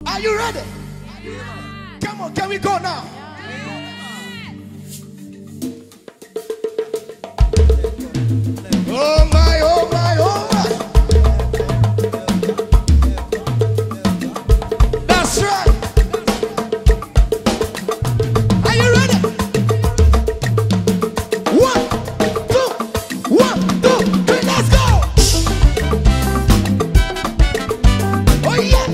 Are you ready? Come on, can we go now? Oh my, oh my, oh my. That's right. Are you ready? 1, 2, 1, 2, 3, let's go. Oh yeah.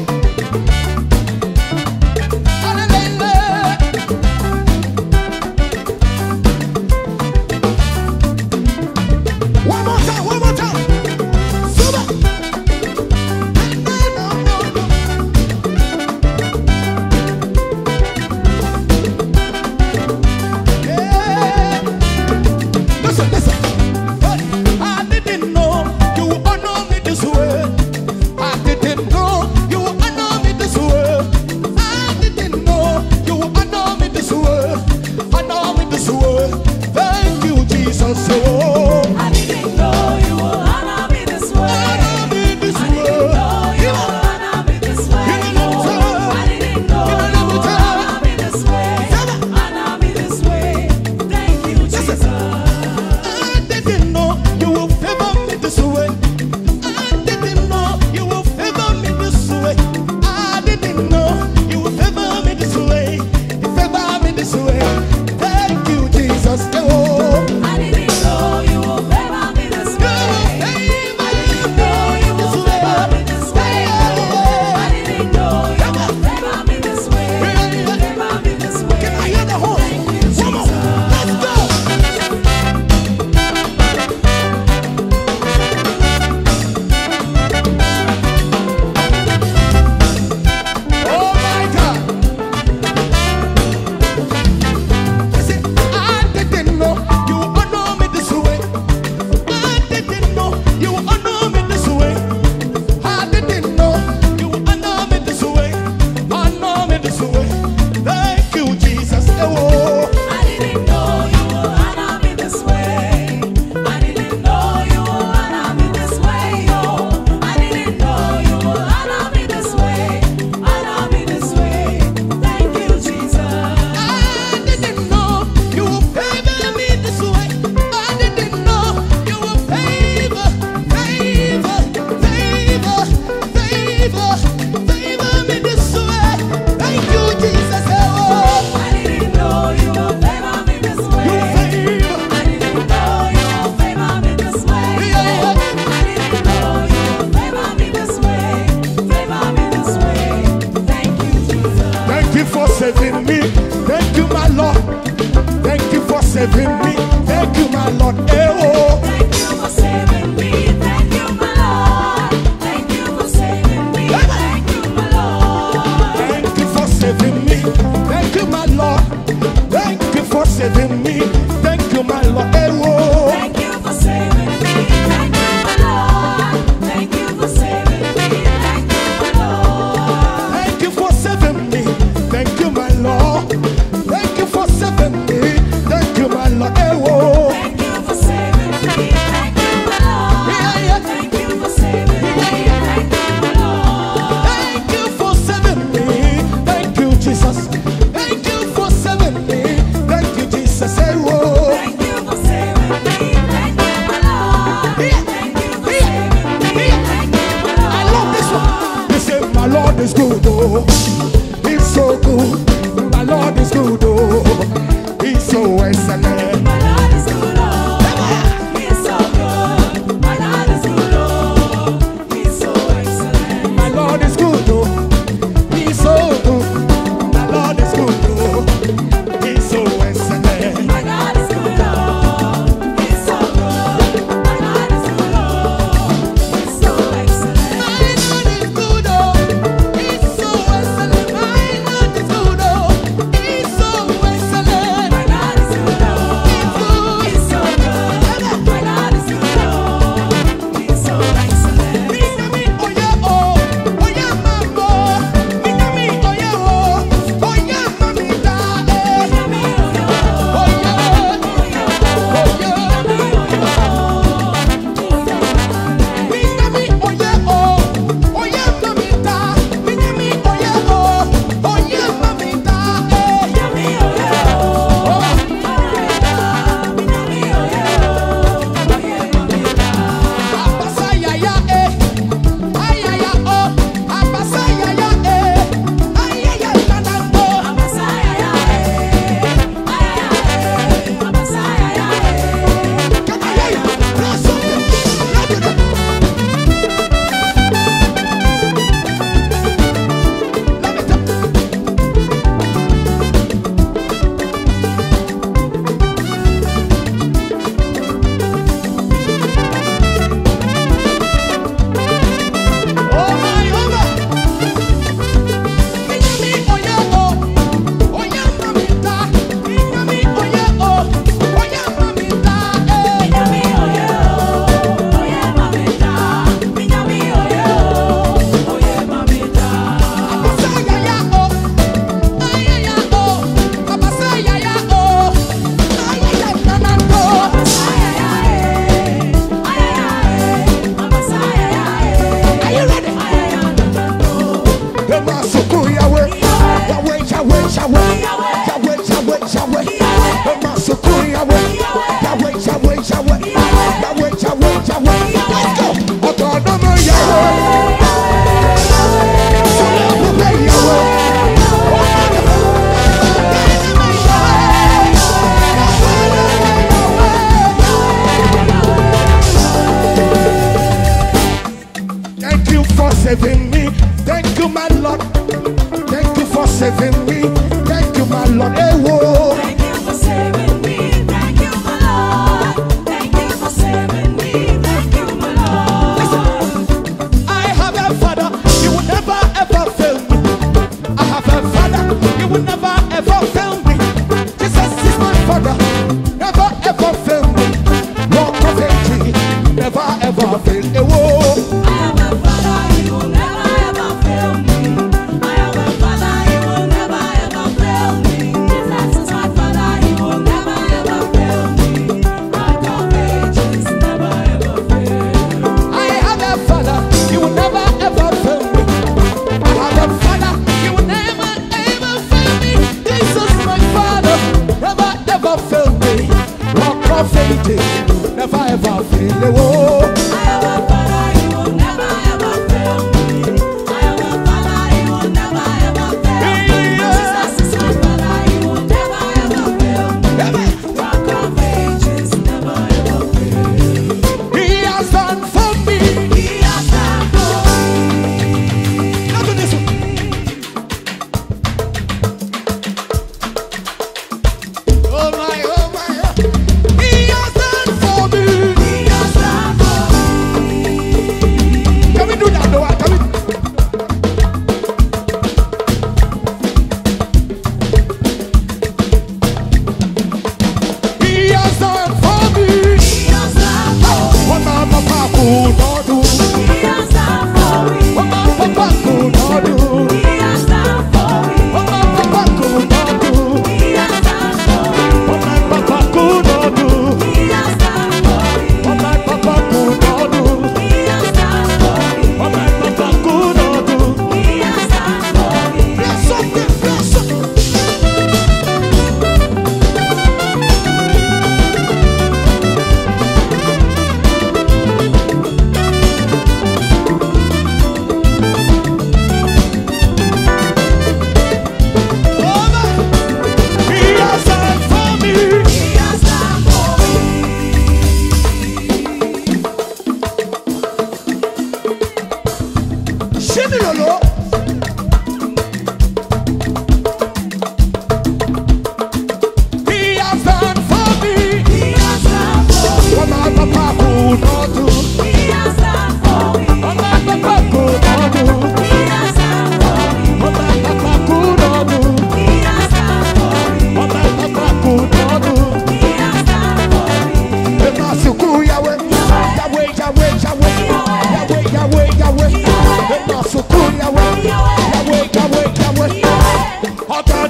One more time, one more time. Super. Yeah. Listen, listen. I didn't know you would honor me this way. I didn't know you would honor me this way. I didn't know you would honor me this way. Honor me this way. Thank you, Jesus. Oh. I didn't know you would honor me this way. Honor me this I didn't way. know you would honor me this way. Give me another time. I didn't know Give me you another would time. honor me this way. Honor me this way. Thank you, Jesus. I didn't know you would favor me this way. I didn't know you would favor me this way. I didn't know you would favor me this way. You favor me this way. Thank you, Jesus. Oh. I didn't know you would favor me this way. I didn't know you would favor me this way. I didn't know you would favor me this way. Favor me this way. Can I hear the horn? Thank you, One more. Jesus. Let's go. Oh my God. I said, I didn't know you would honor me this way. I didn't know you would honor me this way. I didn't know you would honor me this way. Honor me this way. Thank you, Jesus. Oh. I didn't know you would honor me this way. I didn't know you would honor me this way. Oh, I didn't know you would honor me this way. Honor me this way. Thank you, Jesus. I didn't know you would favor me this way. I didn't know you would favor me this way. Thank you, Jesus. Oh, I didn't know you would favor me this way. you favor. I didn't know you would favor me this way. Yeah. I didn't know you would favor me this way. Favor me this way. Thank you, Jesus. Thank you for saving me. Thank you, my Lord. Thank you for saving me. Thank you, my Lord. Oh. Thank you for saving me. Thank you, my Lord. Thank you for saving me. Thank you, my Lord. Thank you for saving me. Thank you, my Lord. Thank you for saving me. Thank you, my Lord. Oh. Thank you for saving me. Thank you, my Lord. Thank you for saving me. Thank you, my Lord. Thank you for saving me. Thank you, my Lord. Thank you for saving me. Thank you, my Lord. Oh. Thank you for saving me. Thank you, my Lord. Yeah, yeah. Thank you for saving me. Thank you, my Lord. Thank you for saving me. Thank you, Jesus. Thank you for saving me. Thank you, Jesus. Oh. Thank you for saving me. Thank you, my Lord. Yeah. Thank you for Yeah. saving me. Yeah. Thank you, my Lord. I love this one. They say my Lord is good, oh, he's so good. My Lord is good, oh, he's so excellent. My Lord is good, oh, He's so good. My Lord is good, oh, He's so excellent. My Lord is good, oh, he's so good. My Lord is good, oh, he's so excellent. My God is good, oh, He's so good. My Lord is good, oh, He's so excellent. My Lord is good, oh, he's so excellent. My Lord is good, oh, he's so excellent. Saving me, thank you, my Lord. Thank you for saving me, thank you, my Lord. Hey, whoa. Thank you for saving me, thank you, my Lord. Thank you for saving me, thank you, my Lord. Listen, I have a Father, He will never ever fail me. I have a Father, He will never ever fail me. Jesus is my Father, never ever fail me. Rock of Ages, never ever fail. Hey, whoa. I have a Father, He will never ever fail me. I have a Father, He will never ever fail me. Jesus is my Father, He will never ever fail me. Rock of Ages, never ever fail. I have a Father, He will never ever fail me. I have a Father, He will never ever fail me. Jesus, my Father, never ever fail me. Rock of Ages, never ever fail. Whoa. I have a Father, He will never ever fail me. I have a Father, He will never ever fail me. Jesus is my Father, He will never ever fail me. Rock of Ages, never ever fail. He has done for me. He has done for me. Look at this one. Oh my, oh my. He has done for me. He has done for me. Can we do that though? Can we? He has done for me. He has done for me. What my papa could not do. He has done for me. What my papa could not do. He has done for me. What my papa could not do. He has done for me. What my papa could not do. He has done for me. What my papa could not do. He has done for me. What my papa could not do. He has done for me. Bless something, bless something. Oh my, He has done for me. He has done for me. Shini lolo. He has done for me. He has done for me. What my papa could not do. He has done for me. What my papa could not do. He has done for me. What my papa could not do. He has done for me. What my papa could not do. He has done for me. The Masuku Yahweh, Yahweh, Yahweh, Yahweh, Yahweh, Yahweh, Yahweh. The Masuku Yahweh, Yahweh, Yahweh, Yahweh.